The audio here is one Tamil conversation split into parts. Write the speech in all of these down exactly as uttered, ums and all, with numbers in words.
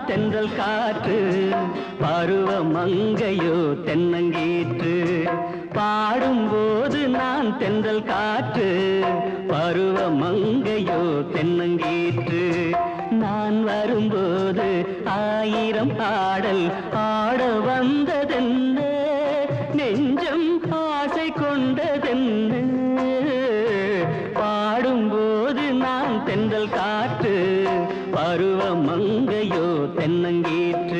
தென்றல் காற்று பருவ மங்கையோ தென்னங்கீற்று பாடும்போது நான் தென்றல் காற்று பருவ மங்கையோ தென்னங்கீற்று நான் வரும்போது ஆயிரம் ஆடல் ஆட வந்ததென்ன நெஞ்சம் ஆசை கொண்டதென்ன பாடும்போது நான் தென்றல் காற்று பருவ மங்கையோ தென்னங்கீற்று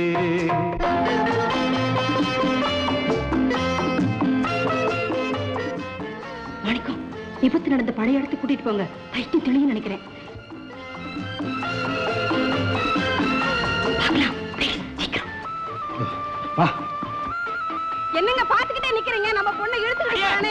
மாணிக்கம் விபத்து நடந்த பழைய இடத்துக்கு கூட்டிட்டு போங்க பைத்தியம் தெளிவு நினைக்கிறேன் என்னங்க பாத்துக்கிட்டே நிக்கிறீங்க நம்ம பொண்ணை இழுத்து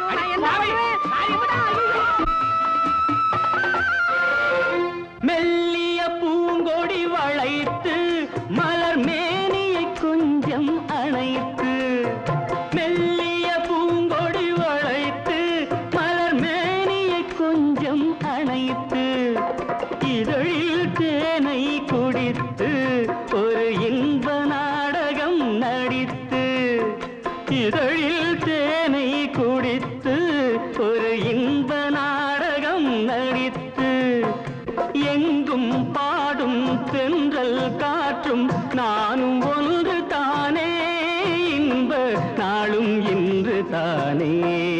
மெல்லிய பூங்கொடி வளைத்து மலர் மேனியை கொஞ்சம் அணைத்து மெல்லிய பூங்கொடி வளைத்து மலர் மேனியை கொஞ்சம் அணைத்து இதழில் தேனை குடித்து ஒரு இன்ப நாடகம் நடித்து இதழில் தேனை குடித்து ஒரு இன்ப நாடகம் நடித்து எங்கும் பாடும் தென்றல் காற்றும் நானும் ஒன்று தானே இன்ப நாளும் இன்று தானே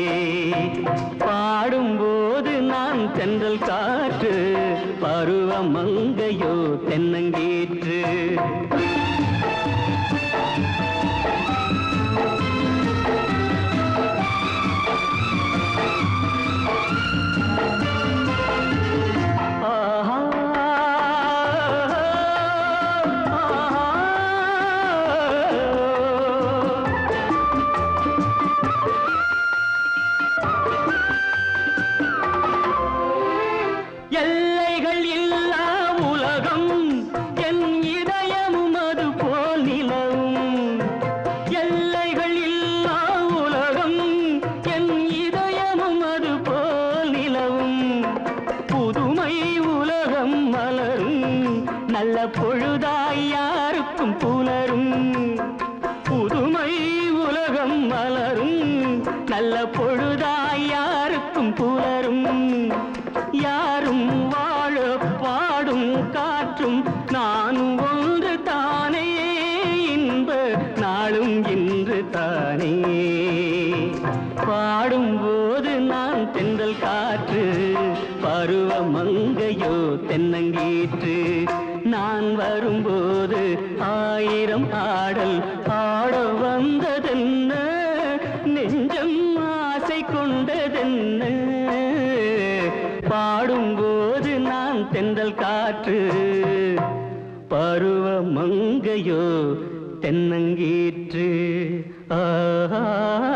பாடும்போது நான் தென்றல் காற்று பருவ மங்கையோ தென்னங்கீற்று எல்லைகள் இல்லா உலகம் என் இதயமும் அது போல் நிலவும் எல்லைகள் இல்லா உலகம் என் இதயமும் அது போல் நிலவும் புதுமை உலகம் மலரும் நல்ல பொழுதாய் யாருக்கும் புலரும் புதுமை உலகம் மலரும் நல்ல பொழுதாய் யாருக்கும் புலரும் யாரும் வாழ பாடும் காற்றும் நானும் ஒன்று தானே இன்ப நாளும் இன்று தானே பாடும்போது நான் தென்றல் காற்று பருவ மங்கையோ தென்னங்கீற்று நான் வரும்போது ஆயிரம் ஆடல் ஆட வந்ததென்ன நெஞ்சம் ஆசை கொண்டதென்ன பாடும்போது நான் தென்றல் காற்று பருவ மங்கையோ தென்னங்கீற்று ஆஹா